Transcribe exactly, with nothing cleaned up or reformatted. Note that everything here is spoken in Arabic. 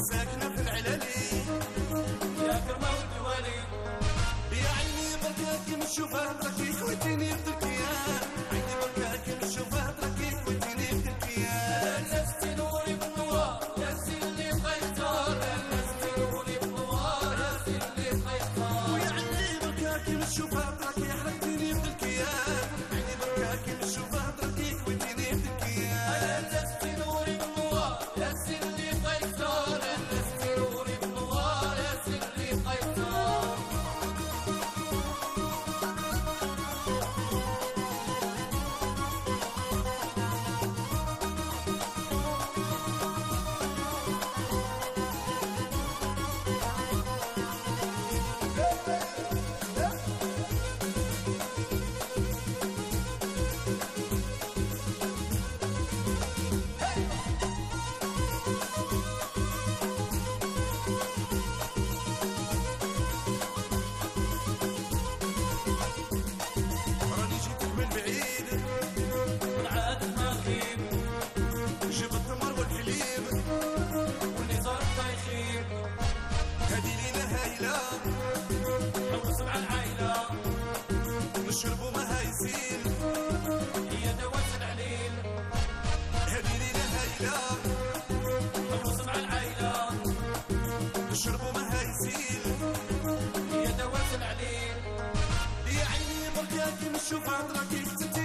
ساكنة في العلالي يا كرمة والدوالي. يا عيني بركاكي نشوفها تركي خويتيني في تركيا. عيني بركاكي نشوفها تركي خويتيني في تركيا. لستي نوري بالنوار لستي اللي قيطار. لستي نوري بالنوار لستي اللي قيطار. ويا عيني بركاكي نشوفها تركي حركتيني في تركيا. عيني بركاكي نشوفها تركي خويتيني في تركيا. لستي نوري بالنوار لستي اللي قيطار. لستي نوري بالنوار لستي اللي قيطار. راني جيتك من بعيد من عادة ما نغيب جبت التمر والحليب واللي زارك يخيب. هادي لينا هايلة حوس مع العايلة نشربو ما هايسين. هي دوات العليل. هادي لينا هايلة حوس مع العايلة نشربو ما هايسين. هي دوات العليل. يا عيني بركاكي نشوف عطرك